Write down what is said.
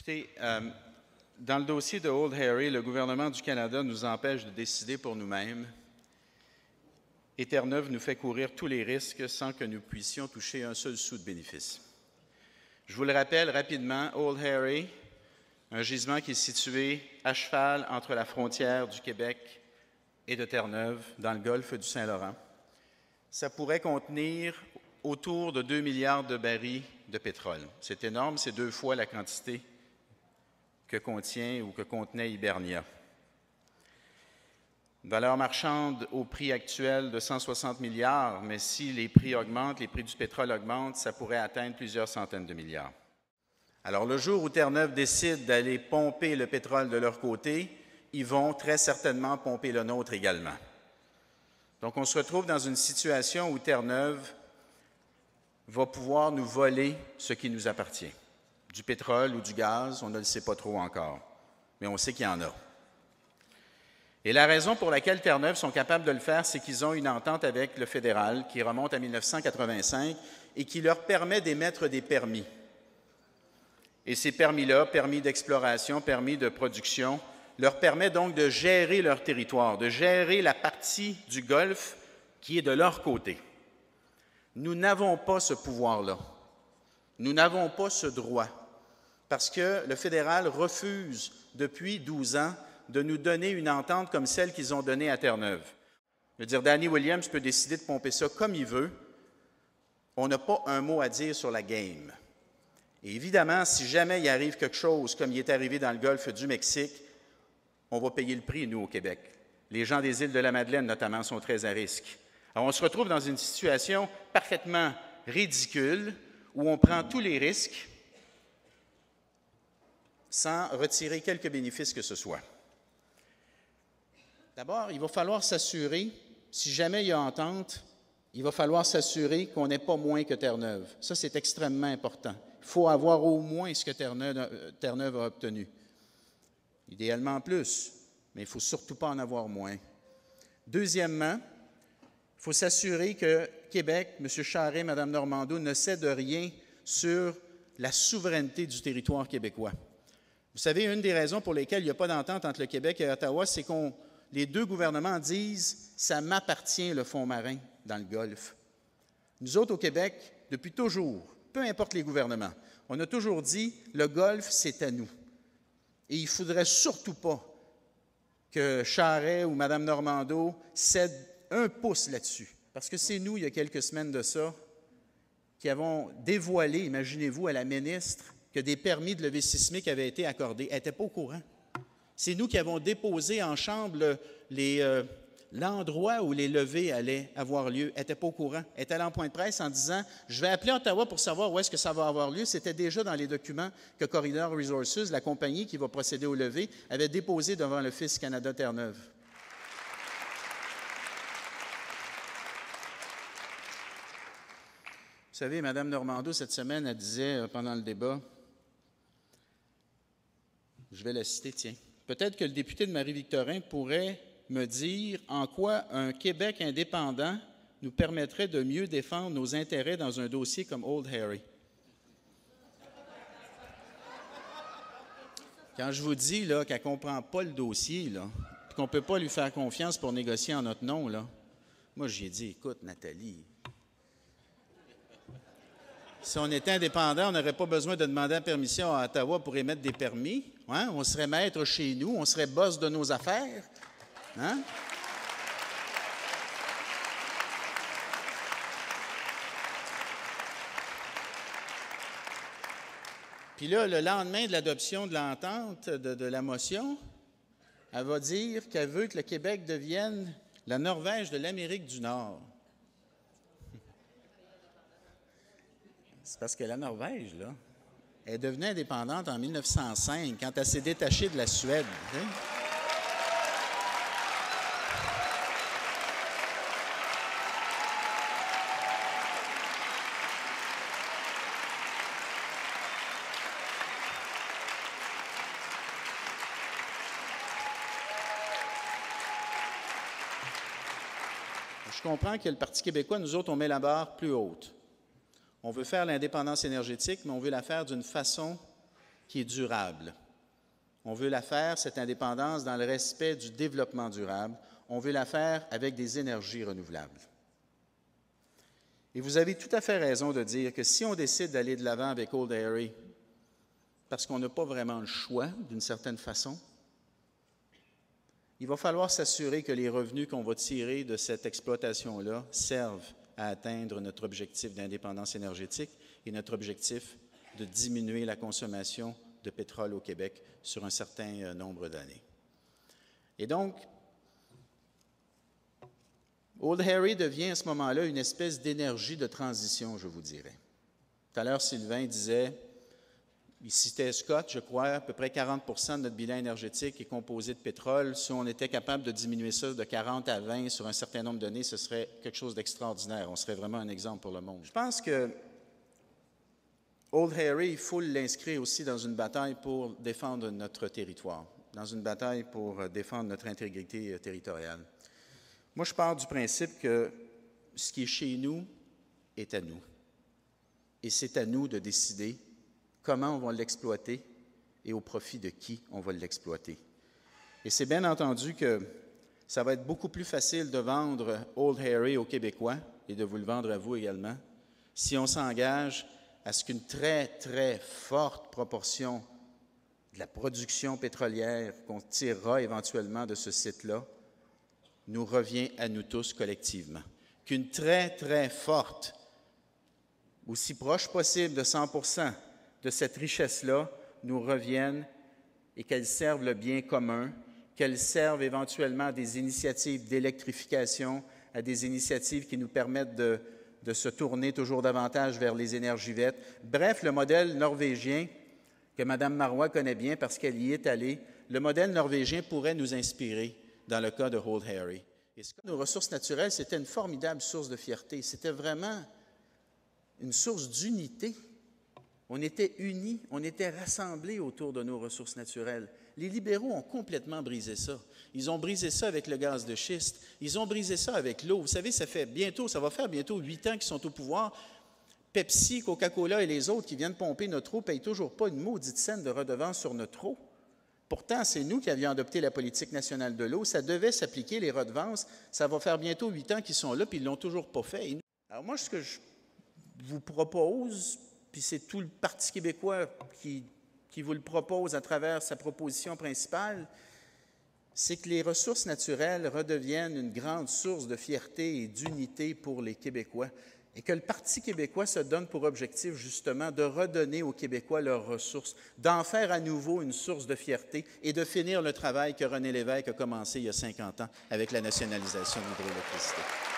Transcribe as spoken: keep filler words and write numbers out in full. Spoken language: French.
Écoutez, euh, dans le dossier de Old Harry, le gouvernement du Canada nous empêche de décider pour nous-mêmes et Terre-Neuve nous fait courir tous les risques sans que nous puissions toucher un seul sou de bénéfice. Je vous le rappelle rapidement, Old Harry, un gisement qui est situé à cheval entre la frontière du Québec et de Terre-Neuve, dans le golfe du Saint-Laurent. Ça pourrait contenir autour de deux milliards de barils de pétrole. C'est énorme, c'est deux fois la quantité que contient ou que contenait Hibernia. Une valeur marchande au prix actuel de cent soixante milliards, mais si les prix augmentent, les prix du pétrole augmentent, ça pourrait atteindre plusieurs centaines de milliards. Alors, le jour où Terre-Neuve décide d'aller pomper le pétrole de leur côté, ils vont très certainement pomper le nôtre également. Donc, on se retrouve dans une situation où Terre-Neuve va pouvoir nous voler ce qui nous appartient. Du pétrole ou du gaz, on ne le sait pas trop encore, mais on sait qu'il y en a. Et la raison pour laquelle Terre-Neuve sont capables de le faire, c'est qu'ils ont une entente avec le fédéral qui remonte à mille neuf cent quatre-vingt-cinq et qui leur permet d'émettre des permis. Et ces permis-là, permis d'exploration, permis de production, leur permet donc de gérer leur territoire, de gérer la partie du Golfe qui est de leur côté. Nous n'avons pas ce pouvoir-là. Nous n'avons pas ce droit parce que le fédéral refuse depuis douze ans de nous donner une entente comme celle qu'ils ont donnée à Terre-Neuve. Je veux dire, Danny Williams peut décider de pomper ça comme il veut. On n'a pas un mot à dire sur la game. Et évidemment, si jamais il arrive quelque chose comme il est arrivé dans le golfe du Mexique, on va payer le prix, nous, au Québec. Les gens des îles de la Madeleine, notamment, sont très à risque. Alors, on se retrouve dans une situation parfaitement ridicule où on prend tous les risques sans retirer quelque bénéfice que ce soit. D'abord, il va falloir s'assurer, si jamais il y a entente, il va falloir s'assurer qu'on n'ait pas moins que Terre-Neuve. Ça, c'est extrêmement important. Il faut avoir au moins ce que Terre-Neuve, Terre-Neuve a obtenu. Idéalement plus, mais il ne faut surtout pas en avoir moins. Deuxièmement, il faut s'assurer que Québec, M. Charest, Mme Normando, ne cèdent rien sur la souveraineté du territoire québécois. Vous savez, une des raisons pour lesquelles il n'y a pas d'entente entre le Québec et Ottawa, c'est qu'on les deux gouvernements disent « ça m'appartient le fond marin dans le Golfe ». Nous autres, au Québec, depuis toujours, peu importe les gouvernements, on a toujours dit « le Golfe, c'est à nous ». Et il ne faudrait surtout pas que Charest ou Mme Normando cèdent un pouce là-dessus. Parce que c'est nous, il y a quelques semaines de ça, qui avons dévoilé, imaginez-vous, à la ministre, que des permis de levée sismique avaient été accordés. Elle n'était pas au courant. C'est nous qui avons déposé en chambre les, euh, l'endroit où les levées allaient avoir lieu. Elle n'était pas au courant. Elle est allée en point de presse en disant « Je vais appeler Ottawa pour savoir où est-ce que ça va avoir lieu ». C'était déjà dans les documents que Corridor Resources, la compagnie qui va procéder aux levées, avait déposé devant l'Office Canada Terre-Neuve. Vous savez, Mme Normando, cette semaine, elle disait euh, pendant le débat, je vais la citer, tiens, « Peut-être que le député de Marie-Victorin pourrait me dire en quoi un Québec indépendant nous permettrait de mieux défendre nos intérêts dans un dossier comme Old Harry. » Quand je vous dis là, qu'elle ne comprend pas le dossier, là, qu'on ne peut pas lui faire confiance pour négocier en notre nom, là, moi, j'ai dit, écoute, Nathalie, si on était indépendant, on n'aurait pas besoin de demander la permission à Ottawa pour émettre des permis. Hein? On serait maître chez nous, on serait boss de nos affaires. Hein? Puis là, le lendemain de l'adoption de l'entente, de, de la motion, elle va dire qu'elle veut que le Québec devienne la Norvège de l'Amérique du Nord. C'est parce que la Norvège, là, est devenue indépendante en mille neuf cent cinq, quand elle s'est détachée de la Suède. Tu sais? Je comprends que le Parti québécois, nous autres, on met la barre plus haute. On veut faire l'indépendance énergétique, mais on veut la faire d'une façon qui est durable. On veut la faire, cette indépendance, dans le respect du développement durable. On veut la faire avec des énergies renouvelables. Et vous avez tout à fait raison de dire que si on décide d'aller de l'avant avec Old Harry, parce qu'on n'a pas vraiment le choix, d'une certaine façon, il va falloir s'assurer que les revenus qu'on va tirer de cette exploitation-là servent à atteindre notre objectif d'indépendance énergétique et notre objectif de diminuer la consommation de pétrole au Québec sur un certain nombre d'années. Et donc, Old Harry devient à ce moment-là une espèce d'énergie de transition, je vous dirais. Tout à l'heure, Sylvain disait, il citait Scott, je crois, à peu près quarante pour cent de notre bilan énergétique est composé de pétrole. Si on était capable de diminuer ça de quarante à vingt sur un certain nombre d'années, ce serait quelque chose d'extraordinaire. On serait vraiment un exemple pour le monde. Je pense que Old Harry, il faut l'inscrire aussi dans une bataille pour défendre notre territoire, dans une bataille pour défendre notre intégrité territoriale. Moi, je pars du principe que ce qui est chez nous est à nous. Et c'est à nous de décider comment on va l'exploiter et au profit de qui on va l'exploiter. Et c'est bien entendu que ça va être beaucoup plus facile de vendre Old Harry aux Québécois et de vous le vendre à vous également si on s'engage à ce qu'une très, très forte proportion de la production pétrolière qu'on tirera éventuellement de ce site-là nous revient à nous tous collectivement. Qu'une très, très forte, aussi proche possible de cent pour cent de cette richesse-là nous revienne et qu'elle serve le bien commun, qu'elle serve éventuellement à des initiatives d'électrification, à des initiatives qui nous permettent de, de se tourner toujours davantage vers les énergies vertes. Bref, le modèle norvégien, que Mme Marois connaît bien parce qu'elle y est allée, le modèle norvégien pourrait nous inspirer dans le cas de Old Harry. Et ce cas, nos ressources naturelles, c'était une formidable source de fierté. C'était vraiment une source d'unité. On était unis, on était rassemblés autour de nos ressources naturelles. Les libéraux ont complètement brisé ça. Ils ont brisé ça avec le gaz de schiste. Ils ont brisé ça avec l'eau. Vous savez, ça fait bientôt, ça va faire bientôt huit ans qu'ils sont au pouvoir. Pepsi, Coca-Cola et les autres qui viennent pomper notre eau ne payent toujours pas une maudite scène de redevance sur notre eau. Pourtant, c'est nous qui avions adopté la politique nationale de l'eau. Ça devait s'appliquer, les redevances. Ça va faire bientôt huit ans qu'ils sont là, puis ils ne l'ont toujours pas fait. Alors moi, ce que je vous propose, puis c'est tout le Parti québécois qui, qui vous le propose à travers sa proposition principale, c'est que les ressources naturelles redeviennent une grande source de fierté et d'unité pour les Québécois et que le Parti québécois se donne pour objectif justement de redonner aux Québécois leurs ressources, d'en faire à nouveau une source de fierté et de finir le travail que René Lévesque a commencé il y a cinquante ans avec la nationalisation de l'hydroélectricité.